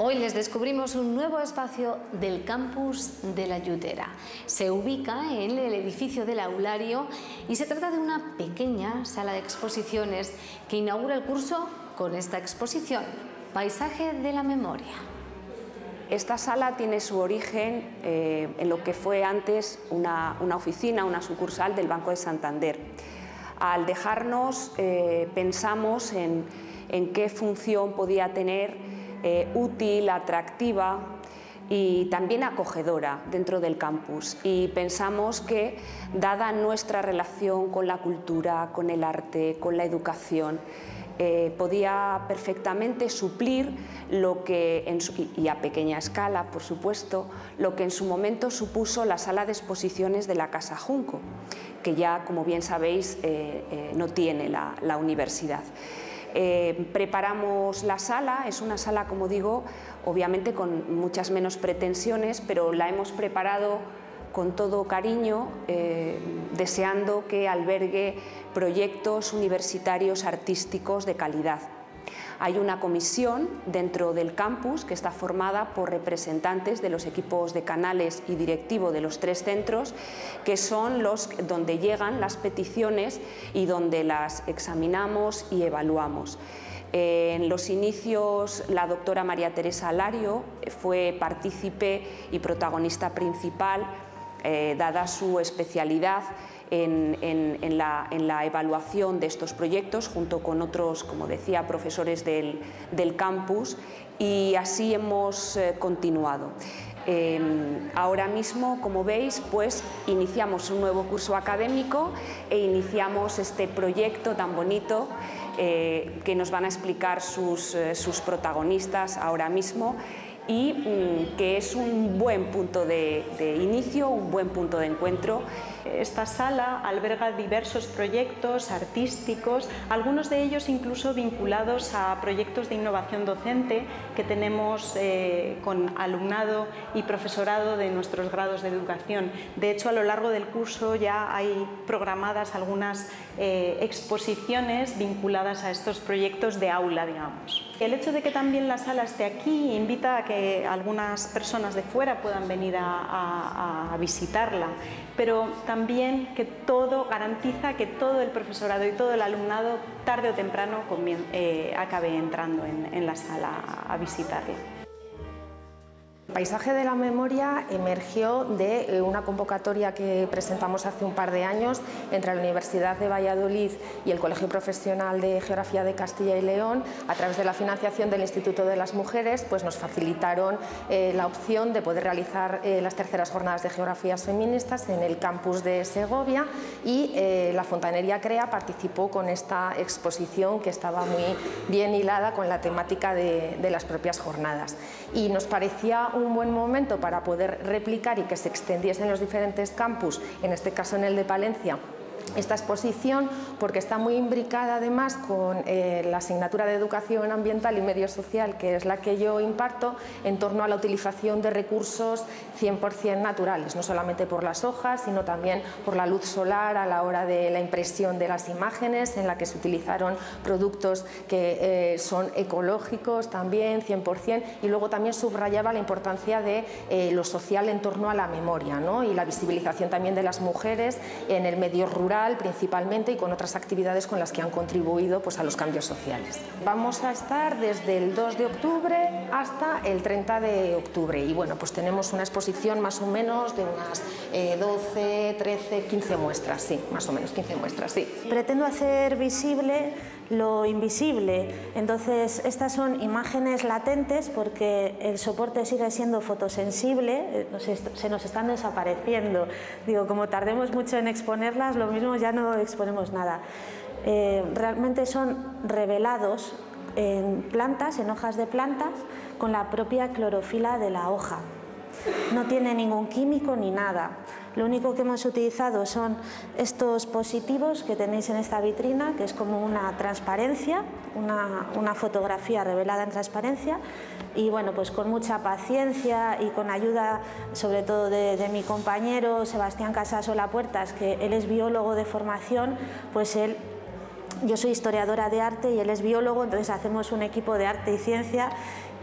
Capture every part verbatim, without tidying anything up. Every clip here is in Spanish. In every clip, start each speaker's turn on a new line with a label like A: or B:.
A: Hoy les descubrimos un nuevo espacio del campus de La Llutera. Se ubica en el edificio del Aulario y se trata de una pequeña sala de exposiciones que inaugura el curso con esta exposición, Paisaje de la Memoria.
B: Esta sala tiene su origen eh, en lo que fue antes una, una oficina, una sucursal del Banco de Santander. Al dejarnos eh, pensamos en, en qué función podía tener eh, útil, atractiva y también acogedora dentro del campus, y pensamos que, dada nuestra relación con la cultura, con el arte, con la educación, Eh, podía perfectamente suplir lo que, en su, y a pequeña escala, por supuesto, lo que en su momento supuso la sala de exposiciones de la Casa Junco, que ya, como bien sabéis, eh, eh, no tiene la, la universidad. Eh, preparamos la sala, es una sala, como digo, obviamente con muchas menos pretensiones, pero la hemos preparado con todo cariño, eh, deseando que albergue proyectos universitarios artísticos de calidad. Hay una comisión dentro del campus que está formada por representantes de los equipos de canales y directivo de los tres centros, que son los donde llegan las peticiones y donde las examinamos y evaluamos. En los inicios, la doctora María Teresa Alario fue partícipe y protagonista principal, eh, dada su especialidad en, en, en, la, en la evaluación de estos proyectos, junto con otros, como decía, profesores del, del campus, y así hemos eh, continuado. Eh, ahora mismo, como veis, pues iniciamos un nuevo curso académico e iniciamos este proyecto tan bonito eh, que nos van a explicar sus, eh, sus protagonistas ahora mismo, y mmm, que es un buen punto de, de inicio, un buen punto de encuentro.
C: Esta sala alberga diversos proyectos artísticos, algunos de ellos incluso vinculados a proyectos de innovación docente que tenemos eh, con alumnado y profesorado de nuestros grados de educación. De hecho, a lo largo del curso ya hay programadas algunas eh, exposiciones vinculadas a estos proyectos de aula, digamos. El hecho de que también la sala esté aquí invita a que algunas personas de fuera puedan venir a, a, a visitarla, pero también que todo garantiza que todo el profesorado y todo el alumnado, tarde o temprano, eh, acabe entrando en, en la sala a visitarla.
D: El Paisaje de la Memoria emergió de una convocatoria que presentamos hace un par de años entre la Universidad de Valladolid y el Colegio Profesional de Geografía de Castilla y León. A través de la financiación del Instituto de las Mujeres, pues nos facilitaron eh, la opción de poder realizar eh, las terceras jornadas de Geografías Feministas en el campus de Segovia, y eh, la Fontanería CREA participó con esta exposición que estaba muy bien hilada con la temática de, de las propias jornadas. Y nos parecía un buen momento para poder replicar y que se extendiese en los diferentes campus, en este caso en el de Palencia, esta exposición, porque está muy imbricada además con eh, la asignatura de Educación Ambiental y Medio Social, que es la que yo imparto, en torno a la utilización de recursos cien por cien naturales, no solamente por las hojas, sino también por la luz solar a la hora de la impresión de las imágenes, en la que se utilizaron productos que eh, son ecológicos también, cien por cien, y luego también subrayaba la importancia de eh, lo social en torno a la memoria, ¿no? Y la visibilización también de las mujeres en el medio rural principalmente, y con otras actividades con las que han contribuido, pues, a los cambios sociales. Vamos a estar desde el dos de octubre hasta el treinta de octubre, y bueno, pues tenemos una exposición más o menos de unas eh, doce, trece, quince muestras, sí, más o menos quince muestras, sí.
E: Pretendo hacer visible lo invisible, entonces estas son imágenes latentes porque el soporte sigue siendo fotosensible, se nos están desapareciendo. Digo, como tardemos mucho en exponerlas, lo mismo ya no exponemos nada. Eh, realmente son revelados en plantas, en hojas de plantas, con la propia clorofila de la hoja. No tiene ningún químico ni nada. Lo único que hemos utilizado son estos positivos que tenéis en esta vitrina, que es como una transparencia, una, una fotografía revelada en transparencia, y bueno, pues con mucha paciencia y con ayuda sobre todo de, de mi compañero Sebastián Casasola Puertas, que él es biólogo de formación, pues él, yo soy historiadora de arte y él es biólogo, entonces hacemos un equipo de arte y ciencia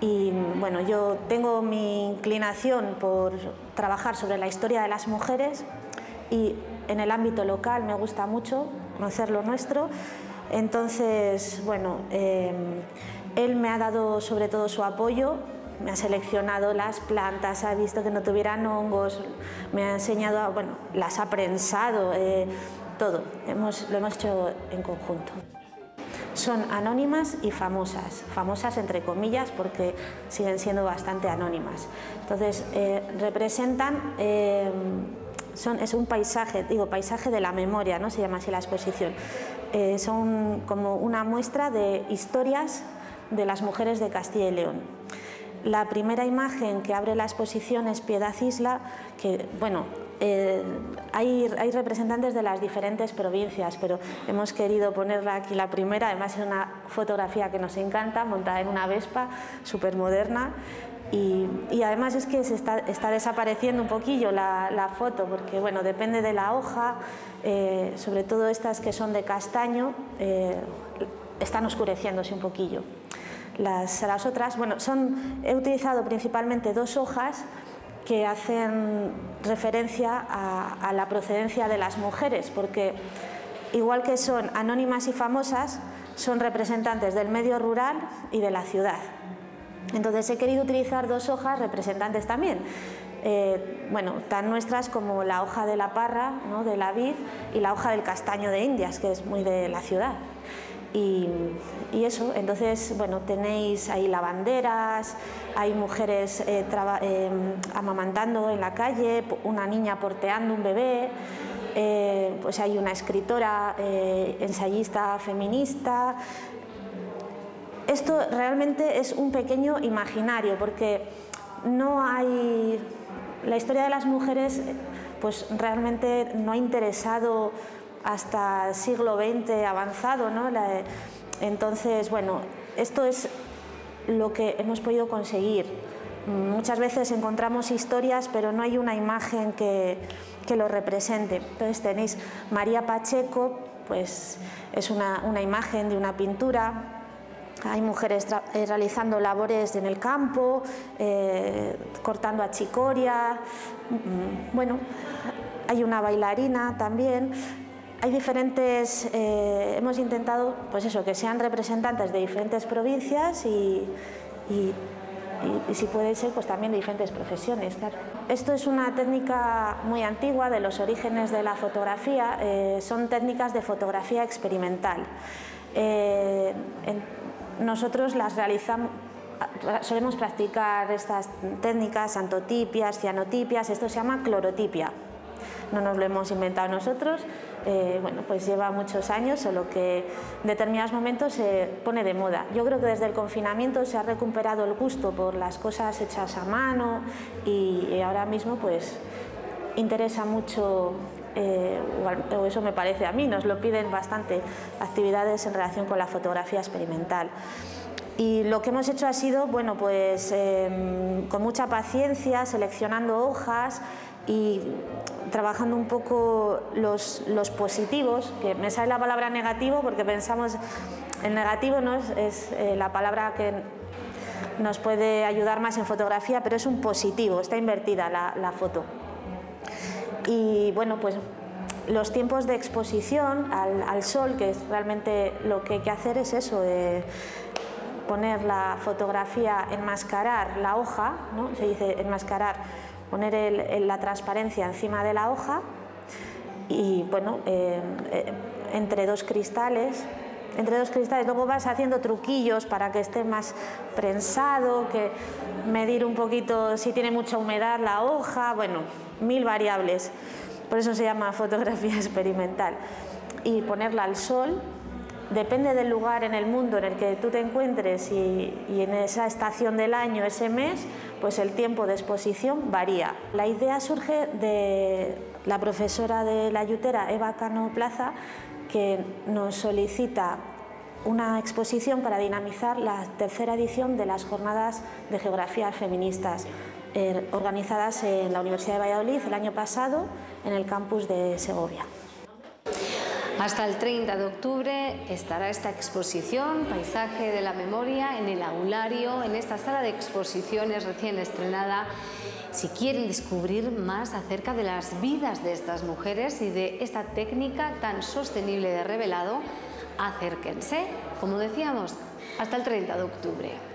E: Y bueno, yo tengo mi inclinación por trabajar sobre la historia de las mujeres y en el ámbito local me gusta mucho conocer lo nuestro. Entonces, bueno, eh, él me ha dado sobre todo su apoyo, me ha seleccionado las plantas, ha visto que no tuvieran hongos, me ha enseñado, bueno, las ha prensado, eh, todo, hemos, lo hemos hecho en conjunto. Son anónimas y famosas, famosas entre comillas porque siguen siendo bastante anónimas. Entonces, eh, representan, eh, son, es un paisaje, digo, paisaje de la memoria, ¿no? Se llama así la exposición. Eh, son como una muestra de historias de las mujeres de Castilla y León. La primera imagen que abre la exposición es Piedad Isla, que, bueno, eh, hay, hay representantes de las diferentes provincias, pero hemos querido ponerla aquí la primera. Además es una fotografía que nos encanta, montada en una Vespa, súper moderna. Y, y además es que se está, está desapareciendo un poquillo la, la foto, porque bueno, depende de la hoja, eh, sobre todo estas que son de castaño, eh, están oscureciéndose un poquillo. Las, las otras, bueno, son, he utilizado principalmente dos hojas que hacen referencia a, a la procedencia de las mujeres, porque igual que son anónimas y famosas, son representantes del medio rural y de la ciudad. Entonces he querido utilizar dos hojas representantes también, eh, bueno, tan nuestras como la hoja de la parra, ¿no?, de la vid, y la hoja del castaño de Indias, que es muy de la ciudad. Y, y eso, entonces, bueno, tenéis ahí lavanderas, hay mujeres eh, eh, amamantando en la calle, una niña porteando un bebé, eh, pues hay una escritora, eh, ensayista feminista. Esto realmente es un pequeño imaginario, porque no hay... La historia de las mujeres, pues realmente no ha interesado hasta el siglo veinte avanzado, ¿no? La, entonces, bueno, esto es lo que hemos podido conseguir. Muchas veces encontramos historias, pero no hay una imagen que, que lo represente. Entonces tenéis María Pacheco, pues es una, una imagen de una pintura. Hay mujeres eh, realizando labores en el campo, eh, cortando achicoria. Bueno, hay una bailarina también. Hay diferentes, eh, hemos intentado, pues eso, que sean representantes de diferentes provincias y, y, y, y si puede ser, pues también de diferentes profesiones, claro. Esto es una técnica muy antigua de los orígenes de la fotografía, eh, son técnicas de fotografía experimental. Eh, en, nosotros las realizamos, solemos practicar estas técnicas, antotipias, cianotipias, esto se llama clorotipia. No nos lo hemos inventado nosotros, eh, bueno, pues lleva muchos años, solo que en determinados momentos se pone de moda. Yo creo que desde el confinamiento se ha recuperado el gusto por las cosas hechas a mano y, y ahora mismo pues interesa mucho, eh, o eso me parece a mí, nos lo piden bastante, actividades en relación con la fotografía experimental. Y lo que hemos hecho ha sido, bueno, pues eh, con mucha paciencia, seleccionando hojas y trabajando un poco los, los positivos, que me sale la palabra negativo porque pensamos, el negativo no es, es eh, la palabra que nos puede ayudar más en fotografía, pero es un positivo, está invertida la, la foto. Y bueno, pues los tiempos de exposición al, al sol, que es realmente lo que hay que hacer es eso, de poner la fotografía, enmascarar la hoja, ¿no? Se dice enmascarar, poner el, el, la transparencia encima de la hoja y bueno, eh, eh, entre dos cristales, entre dos cristales, luego vas haciendo truquillos para que esté más prensado, que medir un poquito si tiene mucha humedad la hoja, bueno, mil variables, por eso se llama fotografía experimental. Y ponerla al sol, depende del lugar en el mundo en el que tú te encuentres y, y en esa estación del año, ese mes, pues el tiempo de exposición varía. La idea surge de la profesora de La Yutera, Eva Cano Plaza, que nos solicita una exposición para dinamizar la tercera edición de las Jornadas de Geografía Feministas, eh, organizadas en la Universidad de Valladolid el año pasado en el campus de Segovia.
A: Hasta el treinta de octubre estará esta exposición, Paisaje de la Memoria, en el aulario, en esta sala de exposiciones recién estrenada. Si quieren descubrir más acerca de las vidas de estas mujeres y de esta técnica tan sostenible de revelado, acérquense, como decíamos, hasta el treinta de octubre.